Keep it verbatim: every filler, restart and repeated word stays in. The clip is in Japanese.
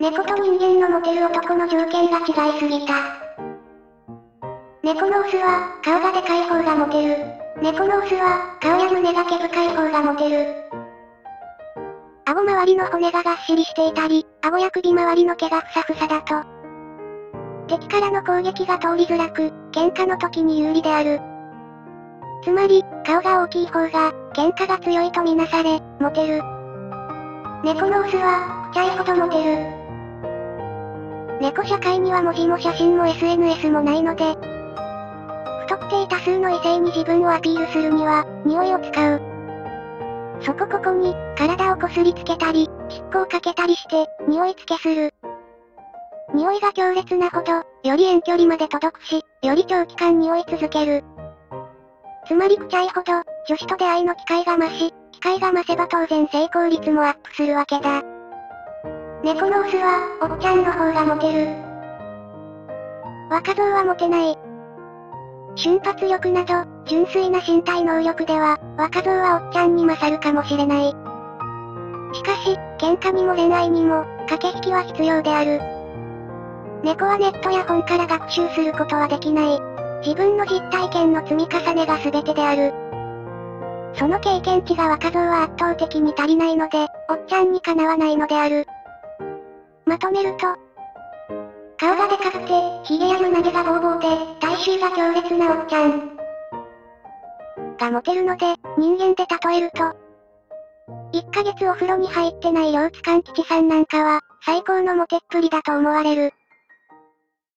猫と人間のモテる男の条件が違いすぎた。猫のオスは、顔がでかい方がモテる。猫のオスは、顔や胸が毛深い方がモテる。顎周りの骨ががっしりしていたり、顎や首周りの毛がふさふさだと、敵からの攻撃が通りづらく、喧嘩の時に有利である。つまり、顔が大きい方が、喧嘩が強いとみなされ、モテる。猫のオスは、くちゃいほどモテる。猫社会には文字も写真も エスエヌエス もないので、不特定多数の異性に自分をアピールするには、匂いを使う。そこここに、体をこすりつけたり、湿布をかけたりして、匂い付けする。匂いが強烈なほど、より遠距離まで届くし、より長期間匂い続ける。つまりくちゃいほど、女子と出会いの機会が増し、機会が増せば当然成功率もアップするわけだ。猫のオスは、おっちゃんの方がモテる。若造はモテない。瞬発力など、純粋な身体能力では、若造はおっちゃんに勝るかもしれない。しかし、喧嘩にも恋愛にも、駆け引きは必要である。猫はネットや本から学習することはできない。自分の実体験の積み重ねが全てである。その経験値が若造は圧倒的に足りないので、おっちゃんにかなわないのである。まとめると、顔がでかくて、髭や胸毛がボーボーで、体臭が強烈なおっちゃんがモテるので、人間で例えると、いっかげつお風呂に入ってない両津勘吉さんなんかは、最高のモテっぷりだと思われる。